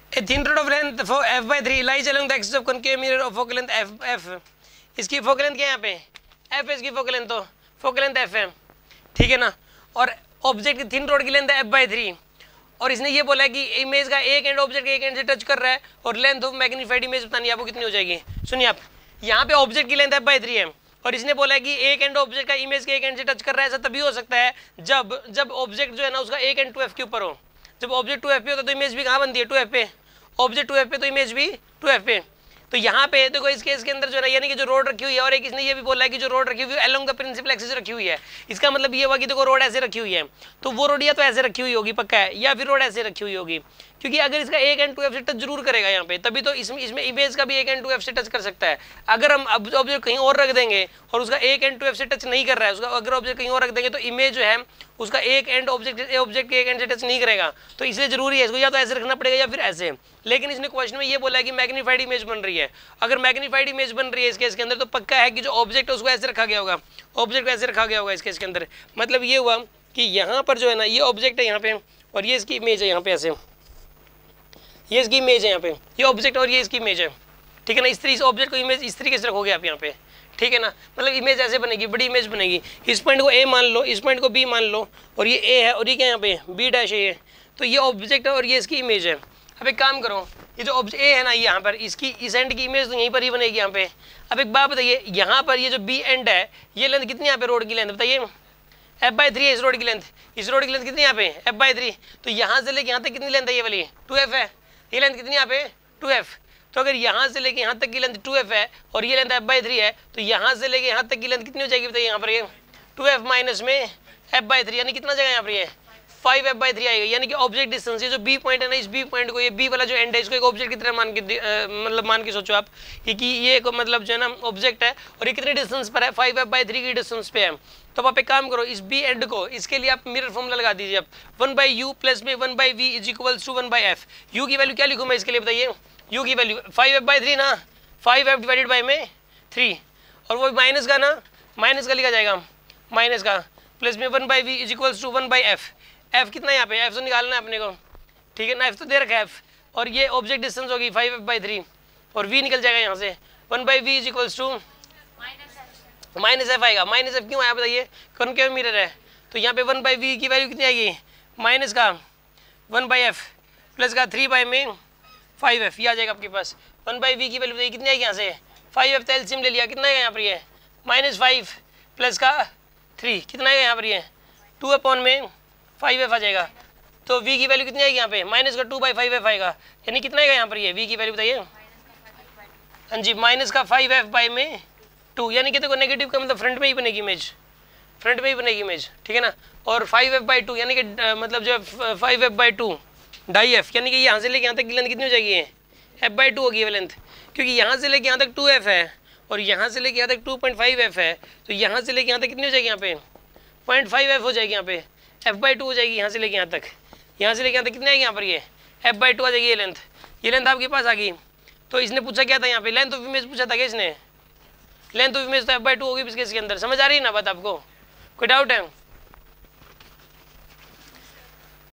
A thin rod of length for f/3 lies along the axis of concave mirror of focal length f. इसकी focal length क्या है यहाँ पे f है, इसकी फोकल लेंथ, तो फोकल लेंथ f है, ठीक है ना। और ऑब्जेक्ट की थिन रॉड की लेंथ है f/3 और इसने ये बोला है कि इमेज का एक एंड ऑब्जेक्ट के एक एंड से टच कर रहा है और लेंथ ऑफ मैग्नीफाइड इमेज बतानी है आपको कितनी हो जाएगी। सुनिए आप, यहाँ पे ऑब्जेक्ट की लेंथ f/3 है और इसने बोला है कि एक एंड ऑब्जेक्ट का इमेज के एक एंड से टच कर रहा है। ऐसा तभी हो सकता है जब ऑब्जेक्ट जो है ना उसका एक एंड 2f के ऊपर हो। जब ऑब्जेक्ट 2f पे होता है तो इमेज भी कहाँ बनती है 2f पे, ऑब्जेक्ट 2f पे तो इमेज भी 2f पे। तो यहाँ पे देखो इस केस के अंदर जो है यानी कि जो रोड रखी हुई है और एक इसने ये भी बोला है कि जो रोड रखी हुई है अलोंग द प्रिंसिपल एक्सिस रखी हुई है। इसका मतलब ये हुआ कि देखो रोड ऐसे रखी हुई है तो वो रोड या तो ऐसे रखी हुई होगी पक्का है, या फिर रोड ऐसे रखी हुई होगी, क्योंकि अगर इसका एक एंड 2f से टच जरूर करेगा यहाँ पे, तभी तो इसमें इमेज का भी एक एंड 2f से टच कर सकता है। अगर हम ऑब्जेक्ट कहीं और रख देंगे और उसका एक एंड 2f से टच नहीं कर रहा है, उसका अगर ऑब्जेक्ट कहीं और रख देंगे तो इमेज जो है उसका एक एंड ऑब्जेक्ट के एक एंड से टच नहीं करेगा। तो इसलिए जरूरी है इसको या तो ऐसे रखना पड़ेगा या फिर ऐसे। लेकिन इसने क्वेश्चन में ये बोला है कि मैग्नीफाइड इमेज बन रही है। अगर मैग्नीफाइड इमेज बन रही है इस केस के अंदर तो पक्का है कि जो ऑब्जेक्ट है उसको ऐसे रखा गया होगा, ऑब्जेक्ट को ऐसे रखा गया होगा इस केस के अंदर। मतलब ये हुआ कि यहाँ पर जो है ना ये ऑब्जेक्ट है यहाँ पे और ये इसकी इमेज है यहाँ पे, ऐसे ये इसकी इमेज है यहाँ पे, ये ऑब्जेक्ट और ये इसकी इमेज है, ठीक है ना। इस ऑब्जेक्ट को इमेज इस तरीके से रखोगे आप यहाँ पे, ठीक है ना। मतलब इमेज ऐसे बनेगी, बड़ी इमेज बनेगी। इस पॉइंट को ए मान लो, इस पॉइंट को बी मान लो और ये ए है और ये क्या यहाँ पे बी डैश है ये, तो ये ऑब्जेक्ट है और ये इसकी इमेज है। अब एक काम करो, ये जो ऑब्जेक्ट ए है ना यहाँ पर इसकी इस एंड की इमेज तो यहीं पर ही बनेगी यहाँ पे। अब एक बात बताइए, यहाँ पर ये जो बी एंड है ये लेंथ कितनी यहाँ पे रोड की लेंथ बताइए, f/3 है इस रोड की लेंथ। इस रोड की लेंथ कितनी यहाँ पे f/3, तो यहाँ से लेके यहाँ तक कितनी लेंथ है ये वाली 2f है। ये लेंथ कितनी यहाँ पे 2f, तो अगर यहाँ से लेके यहाँ तक की लेंथ 2f है और ये लेंथ f/3 है तो यहाँ से लेके यहाँ तक की लेंथ कितनी हो जाएगी बताइए यहाँ पर ये 2f माइनस में f/3 यानी कितना जगह यहाँ पर ये 5f/3 आएगा। यानी कि ऑब्जेक्ट डिस्टेंस ये जो बी पॉइंट है ना, इस बी पॉइंट को, ये बी वाला जो एंड है इसको एक ऑब्जेक्ट की तरह मान के सोचो आप कि ये एक मतलब जो है ना ऑब्जेक्ट है और ये कितने डिस्टेंस पर है 5f/3 की डिस्टेंस पे है। तो आप एक काम करो, इस बी एंड को इसके लिए आप मिरर फॉर्मूला लगा दीजिए आप 1/u प्लस में 1/v is equals to 1/f। u की वैल्यू क्या लिखूँ मैं इसके लिए बताइए, u की वैल्यू 5f/3 ना, 5f डिवाइडेड बाई में 3 और वो माइनस का ना, माइनस का लिखा जाएगा माइनस का, प्लस में 1/v is equals to 1/f। f कितना है यहाँ पे, f तो निकालना है अपने को, ठीक है ना, f तो दे रखा है f और ये ऑब्जेक्ट डिस्टेंस होगी 5f/3 और v निकल जाएगा यहाँ से 1/v is equals to minus f आएगा। माइनस f क्यों आया बताइए, कॉनकेव मिरर है तो यहाँ पे 1/v की वैल्यू कितनी आएगी, माइनस का 1/f प्लस का 3 में 5f, ये आ जाएगा आपके पास। 1/v की वैल्यू बताइए कितनी आएगी यहाँ से 5f तो एलसीएम ले लिया, कितना आएगा यहाँ पर ये -5 प्लस का 3 कितना आएगा यहाँ पर ये 2/5f आ जाएगा। तो v की वैल्यू कितनी आएगी यहाँ पे माइनस का 2/5f आएगा, यानी कितना आएगा यहाँ पर ये v की वैल्यू बताइए, हाँ जी माइनस का 5f/2, यानी कि देखो नेगेटिव का मतलब फ्रंट में ही बनेगी इमेज, फ्रंट में ही बनेगी इमेज, ठीक है ना। और 5f/2 यानी कि मतलब जो 5f/2 2.5f, यानी कि यहाँ से लेके यहाँ तक की लेंथ कितनी हो जाएगी ये f/2 होगी ये लेंथ, क्योंकि यहाँ से लेके यहाँ तक 2f है और यहाँ से लेके यहाँ तक 2.5f है, तो यहाँ से लेके यहाँ तक कितनी हो जाएगी यहाँ पे 0.5f हो जाएगी, यहाँ पे f/2 हो जाएगी। यहाँ से लेके यहाँ तक, यहाँ से लेके यहाँ तक कितनी आएगी यहाँ पर ये f/2 आ जाएगी ये लेंथ आपके पास आ गई। तो इसने पूछा क्या था यहाँ पे, लेंथ ऑफ इमेज पूछा था क्या इसने, लेंथ ऑफ इमेज तो f/2 होगी इसके अंदर। समझ आ रही है ना बात आपको, कोई डाउट है?